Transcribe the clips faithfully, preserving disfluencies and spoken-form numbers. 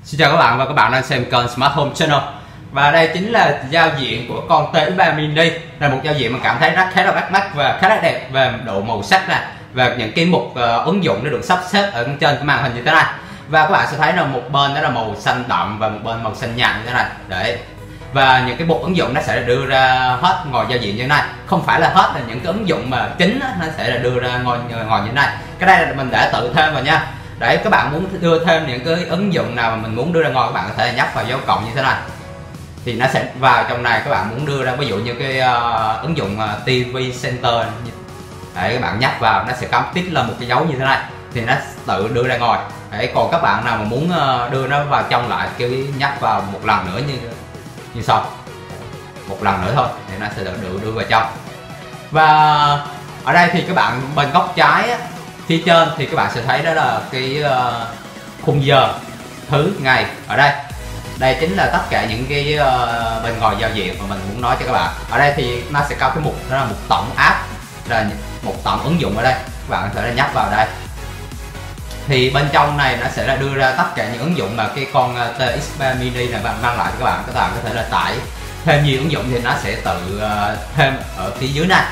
Xin chào các bạn và các bạn đang xem kênh Smart Home Channel. Và đây chính là giao diện của con T X ba Mini. Là một giao diện mà cảm thấy rất khá là bắt mắt và khá là đẹp về độ màu sắc nè, và những cái mục uh, ứng dụng nó được sắp xếp ở trên cái màn hình như thế này. Và các bạn sẽ thấy là một bên đó là màu xanh đậm và một bên màu xanh nhạt như thế này. Đấy. Và những cái mục ứng dụng nó sẽ đưa ra hết ngồi giao diện như thế này. Không phải là hết là những cái ứng dụng mà chính nó sẽ là đưa ra ngồi ngồi như thế này. Cái đây là mình đã tự thêm vào nha. Để các bạn muốn đưa thêm những cái ứng dụng nào mà mình muốn đưa ra ngoài, các bạn có thể nhấp vào dấu cộng như thế này thì nó sẽ vào trong này. Các bạn muốn đưa ra ví dụ như cái uh, ứng dụng uh, ti vi Center, để các bạn nhấp vào nó sẽ cắm tích lên một cái dấu như thế này thì nó tự đưa ra ngoài. Đấy, còn các bạn nào mà muốn uh, đưa nó vào trong lại, kêu nhấp vào một lần nữa như như sau, một lần nữa thôi thì nó sẽ được đưa, đưa vào trong. Và ở đây thì các bạn bên góc trái á, phía trên thì các bạn sẽ thấy đó là cái uh, khung giờ, thứ, ngày. Ở đây đây chính là tất cả những cái uh, bên ngoài giao diện mà mình muốn nói cho các bạn. Ở đây thì nó sẽ có cái mục đó là một tổng app, là một tổng ứng dụng. Ở đây các bạn có thể nhấp vào đây thì bên trong này nó sẽ là đưa ra tất cả những ứng dụng mà cái con T X ba Mini này mang lại cho các bạn. Các bạn có thể là tải thêm nhiều ứng dụng thì nó sẽ tự uh, thêm ở phía dưới này.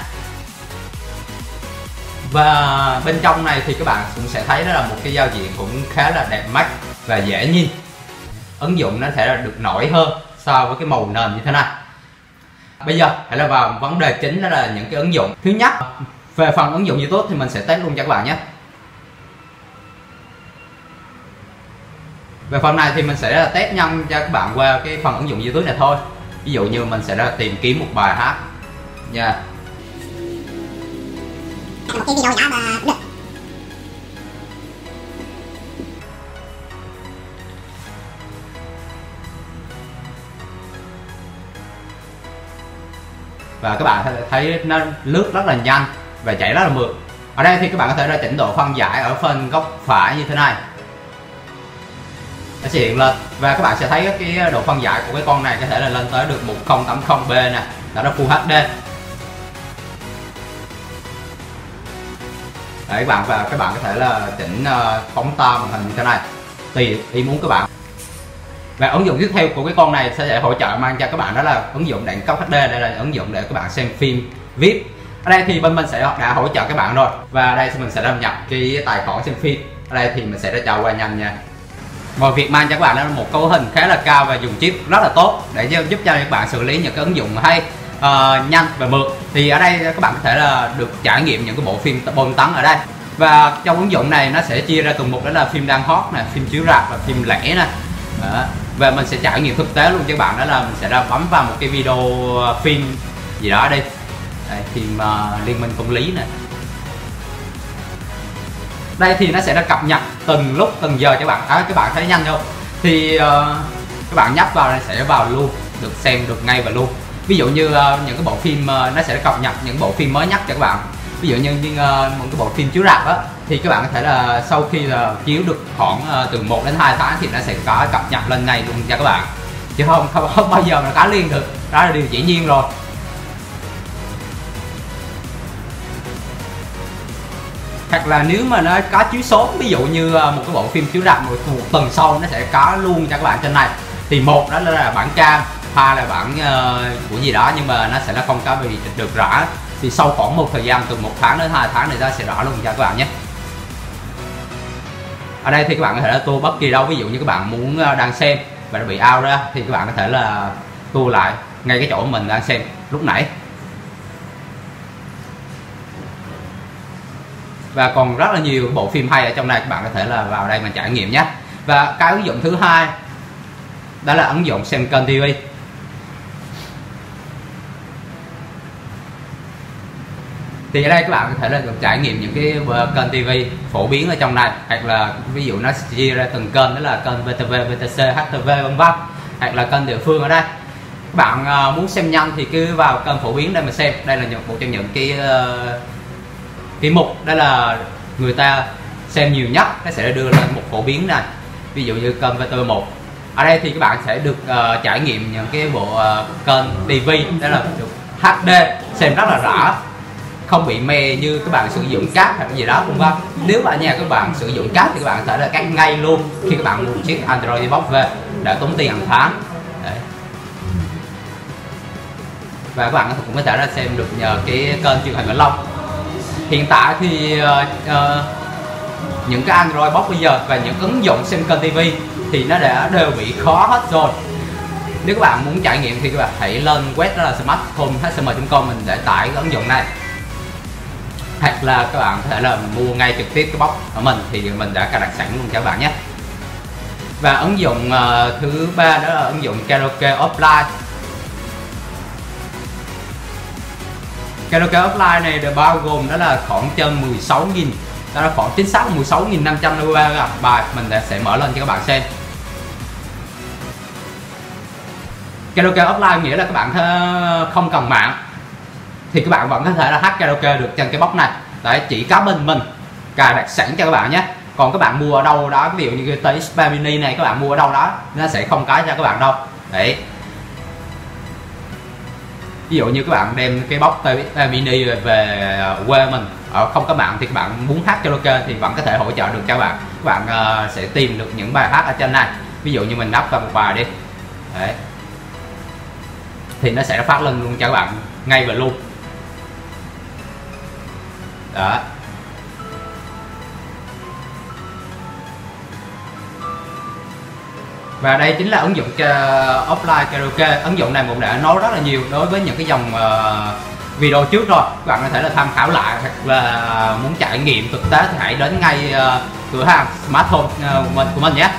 Và bên trong này thì các bạn cũng sẽ thấy đó là một cái giao diện cũng khá là đẹp mắt và dễ nhìn. Ứng dụng nó thể là được nổi hơn so với cái màu nền như thế này. Bây giờ hãy là vào vấn đề chính, đó là những cái ứng dụng. Thứ nhất, về phần ứng dụng YouTube thì mình sẽ test luôn cho các bạn nhé. Về phần này thì mình sẽ là test nhanh cho các bạn qua cái phần ứng dụng YouTube này thôi. Ví dụ như mình sẽ là tìm kiếm một bài hát nha. Yeah. Một cái video nhỏ mà được. Và các bạn thấy nó lướt rất là nhanh và chạy rất là mượt. Ở đây thì các bạn có thể là chỉnh độ phân giải ở phần góc phải như thế này, nó sẽ hiện lên. Và các bạn sẽ thấy cái độ phân giải của cái con này có thể là lên tới được một không tám không p nè, đó là Full hát đê. Đấy, các bạn và các bạn có thể là chỉnh uh, phóng to màn hình như thế này tùy ý muốn các bạn. Và ứng dụng tiếp theo của cái con này sẽ hỗ trợ mang cho các bạn đó là ứng dụng đẳng cấp hát đê. Đây là ứng dụng để các bạn xem phim vê i pê. Ở đây thì bên mình sẽ đã hỗ trợ các bạn rồi. Và ở đây mình sẽ đăng nhập cái tài khoản xem phim. Ở đây thì mình sẽ đã cho qua nhanh nha. Ngoài việc mang cho các bạn đó là một cấu hình khá là cao và dùng chip rất là tốt để giúp cho các bạn xử lý những cái ứng dụng hay, uh, nhanh và mượt, thì ở đây các bạn có thể là được trải nghiệm những cái bộ phim bom tấn ở đây. Và trong ứng dụng này nó sẽ chia ra từng mục, đó là phim đang hot nè, phim chiếu rạp và phim lẻ nè. Đó. Và mình sẽ trải nghiệm thực tế luôn cho các bạn, đó là mình sẽ ra bấm vào một cái video phim gì đó đi. Đây, phim uh, Liên minh công lý nè. Đây thì nó sẽ đã cập nhật từng lúc từng giờ cho các bạn. À, các bạn thấy nhanh không? Thì uh, các bạn nhấp vào này sẽ vào luôn, được xem được ngay và luôn. Ví dụ như uh, những cái bộ phim uh, nó sẽ cập nhật những bộ phim mới nhất cho các bạn. Ví dụ như, như uh, một cái bộ phim chiếu rạp á, thì các bạn có thể là sau khi là chiếu được khoảng uh, từ một đến hai tháng thì nó sẽ có cập nhật lên ngay luôn cho các bạn, chứ không không, không bao giờ mà có liền được. Đó là điều dĩ nhiên rồi. Hoặc là nếu mà nó có chiếu sớm, ví dụ như một cái bộ phim chiếu rạp một, một tuần sau nó sẽ có luôn cho các bạn trên này. Thì một đó là bản cam, hai là bản uh, của gì đó, nhưng mà nó sẽ là không có bị được rõ. Thì sau khoảng một thời gian từ một tháng đến hai tháng này ra sẽ rõ luôn cho các bạn nhé. Ở đây thì các bạn có thể là tua bất kỳ đâu. Ví dụ như các bạn muốn đang xem và nó bị out ra thì các bạn có thể là tua lại ngay cái chỗ mình đang xem lúc nãy. Và còn rất là nhiều bộ phim hay ở trong này, các bạn có thể là vào đây mà trải nghiệm nhé. Và cái ứng dụng thứ hai đó là ứng dụng xem kênh ti vi. Thì ở đây các bạn có thể là được trải nghiệm những cái kênh ti vi phổ biến ở trong này, hoặc là ví dụ nó chia ra từng kênh, đó là kênh vê tê vê, vê tê xê, hát tê vê vân vân, hoặc là kênh địa phương. Ở đây các bạn muốn xem nhanh thì cứ vào kênh phổ biến đây mà xem. Đây là một trong những cái cái mục đó là người ta xem nhiều nhất, nó sẽ đưa lên một phổ biến này. Ví dụ như kênh vê tê vê một. Ở đây thì các bạn sẽ được uh, trải nghiệm những cái bộ uh, kênh ti vi, đó là được hát đê xem rất là rõ. không bị mê như các bạn sử dụng cáp hay gì đó cũng vâng. Nếu mà nhà các bạn sử dụng cáp thì các bạn có thể là cắt ngay luôn khi các bạn mua chiếc Android Box về để tốn tiền hàng tháng. Đấy. Và các bạn cũng có thể là xem được nhờ cái kênh truyền hình Vĩnh Long. Hiện tại thì uh, uh, những cái Android Box bây giờ và những ứng dụng xem kênh ti vi thì nó đã đều bị khó hết rồi. Nếu các bạn muốn trải nghiệm thì các bạn hãy lên web đó là smarthome h s m chấm com mình để tải cái ứng dụng này, hoặc là các bạn có thể là mua ngay trực tiếp cái box của mình thì mình đã cài đặt sẵn luôn cho các bạn nhé. Và ứng dụng uh, thứ ba đó là ứng dụng karaoke offline. Karaoke offline này được bao gồm đó là khoảng trên mười sáu nghìn, đó là khoảng chính xác mười sáu nghìn năm trăm năm mươi ba bài. Mình sẽ mở lên cho các bạn xem. Karaoke offline nghĩa là các bạn không cần mạng thì các bạn vẫn có thể là hát karaoke được trên cái box này. Đấy, chỉ có bên mình cài đặt sẵn cho các bạn nhé. Còn các bạn mua ở đâu đó, ví dụ như cái tê ích ba mini này các bạn mua ở đâu đó nó sẽ không có cho các bạn đâu. Đấy, ví dụ như các bạn đem cái box tê ích ba mini về quê mình ở không có mạng thì các bạn muốn hát karaoke thì vẫn có thể hỗ trợ được cho các bạn. Các bạn uh, sẽ tìm được những bài hát ở trên này. Ví dụ như mình nắp vào một bài đi. Đấy, thì nó sẽ phát lên luôn cho các bạn ngay và luôn. Đó. Và đây chính là ứng dụng offline karaoke. Ứng dụng này cũng đã nói rất là nhiều đối với những cái dòng uh, video trước rồi. Các bạn có thể là tham khảo lại, hoặc là muốn trải nghiệm thực tế thì hãy đến ngay uh, cửa hàng smarthome uh, của mình của mình nhé.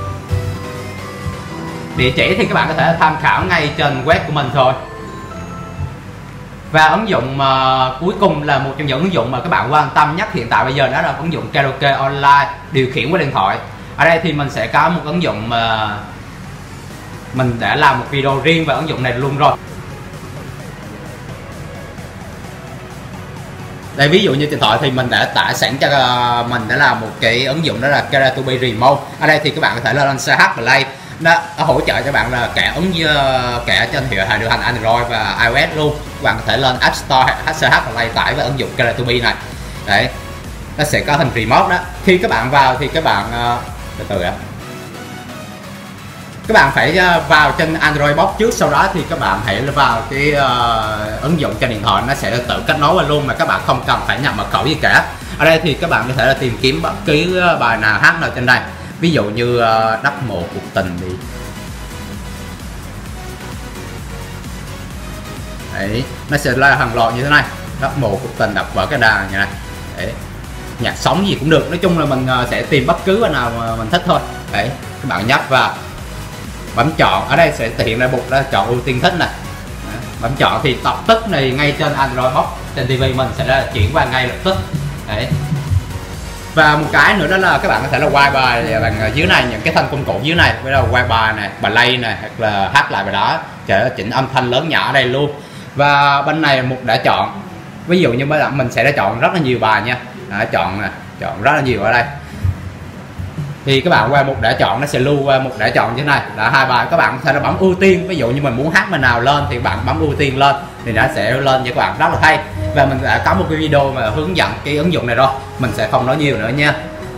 Địa chỉ thì các bạn có thể tham khảo ngay trên web của mình thôi. Và ứng dụng uh, cuối cùng là một trong những ứng dụng mà các bạn quan tâm nhất hiện tại bây giờ, đó là ứng dụng karaoke online điều khiển qua điện thoại. Ở đây thì mình sẽ có một ứng dụng mà mình đã làm một video riêng về ứng dụng này luôn rồi. Đây, ví dụ như điện thoại thì mình đã tải sẵn cho uh, mình đã làm một cái ứng dụng đó là Karaoke Remote. Ở đây thì các bạn có thể lên xê hát Play, nó hỗ trợ cho bạn là cả ứng cả trên hiệu điều hành Android và iOS luôn. Các bạn có thể lên App Store hoặc xê hát Play tải vào ứng dụng Karaoke này. Đấy, nó sẽ có hình remote đó. Khi các bạn vào thì các bạn uh, từ từ ạ. Các bạn phải vào trên Android Box trước, sau đó thì các bạn hãy vào cái uh, ứng dụng trên điện thoại, nó sẽ tự kết nối vào luôn mà các bạn không cần phải nhập mật khẩu gì cả. Ở đây thì các bạn có thể là tìm kiếm bất cứ bài nào hát nào trên đây. Ví dụ như uh, Đắp Mộ Cuộc Tình đi. Đấy, nó sẽ là hàng loạt như thế này. Đắp Mộ Cuộc Tình, Đập Vỡ Cái Đàn như này. Đấy, nhạc sống gì cũng được. Nói chung là mình uh, sẽ tìm bất cứ bài nào mà mình thích thôi. Đấy, các bạn nhấp vào, bấm chọn. Ở đây sẽ hiện ra mục đó chọn ưu tiên thích này. Đấy, bấm chọn thì tập tức này ngay trên Android Box trên ti vi mình sẽ là chuyển qua ngay lập tức. Đấy. Và một cái nữa đó là các bạn có thể là quay bài bằng dưới này, những cái thanh công cụ dưới này, với là quay bài này, play này, hoặc là hát lại bài đó, sẽ chỉnh âm thanh lớn nhỏ ở đây luôn. Và bên này mục đã chọn, ví dụ như bây mình sẽ đã chọn rất là nhiều bài nha. Đã chọn nè, chọn rất là nhiều ở đây. Thì các bạn qua mục đã chọn, nó sẽ lưu qua mục đã chọn như thế này là hai bài. Các bạn có thể là bấm ưu tiên, ví dụ như mình muốn hát bài nào lên thì bạn bấm ưu tiên lên thì nó sẽ lên cho các bạn, rất là hay. Và mình đã có một cái video mà hướng dẫn cái ứng dụng này rồi, mình sẽ không nói nhiều nữa nha.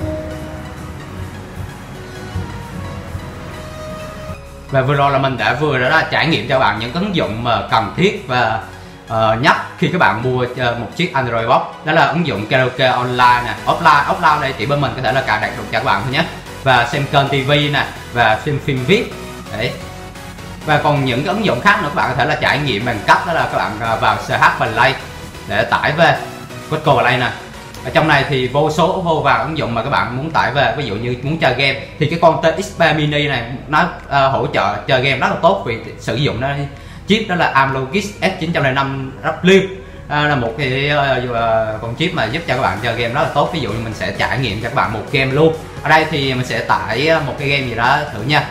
Và vừa rồi là mình đã vừa đã trải nghiệm cho bạn những ứng dụng mà cần thiết và uh, nhất khi các bạn mua uh, một chiếc Android Box. Đó là ứng dụng karaoke online nè, offline. Offline đây chỉ bên mình có thể là cài đặt được cho các bạn thôi nhé. Và xem kênh ti vi nè, và xem phim viết. Đấy. Và còn những cái ứng dụng khác nữa các bạn có thể là trải nghiệm bằng cách đó là các bạn vào xê hát Play để tải về Quất Play nè. Ở trong này thì vô số vô vàng ứng dụng mà các bạn muốn tải về. Ví dụ như muốn chơi game thì cái con tê ích ba mini này nó uh, hỗ trợ chơi game rất là tốt, vì sử dụng nó chip đó là Amlogix S chín không năm W. uh, là một cái uh, uh, con chip mà giúp cho các bạn chơi game rất là tốt. Ví dụ như mình sẽ trải nghiệm cho các bạn một game luôn. Ở đây thì mình sẽ tải một cái game gì đó thử nha.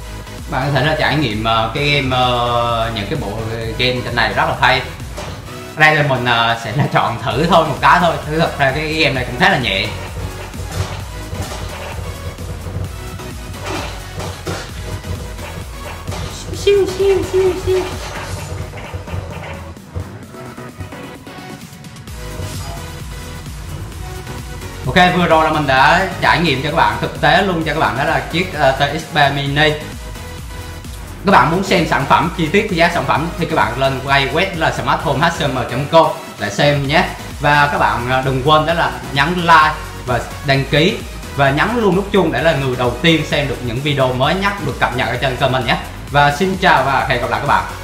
Bạn có thể là trải nghiệm uh, cái game uh, những cái bộ game trên này rất là hay. Đây là mình uh, sẽ là chọn thử thôi một cái thôi, thứ thật ra cái, cái game này cũng khá là nhẹ. Siêu siêu siêu siêu. Ok, vừa rồi là mình đã trải nghiệm cho các bạn thực tế luôn cho các bạn, đó là chiếc uh, tê ích ba mini. Các bạn muốn xem sản phẩm chi tiết giá sản phẩm thì các bạn lên quay web là smarthome h c m chấm com để xem nhé. Và các bạn đừng quên đó là nhấn like và đăng ký và nhấn luôn nút chuông để là người đầu tiên xem được những video mới nhất được cập nhật ở trên kênh mình nhé. Và xin chào và hẹn gặp lại các bạn.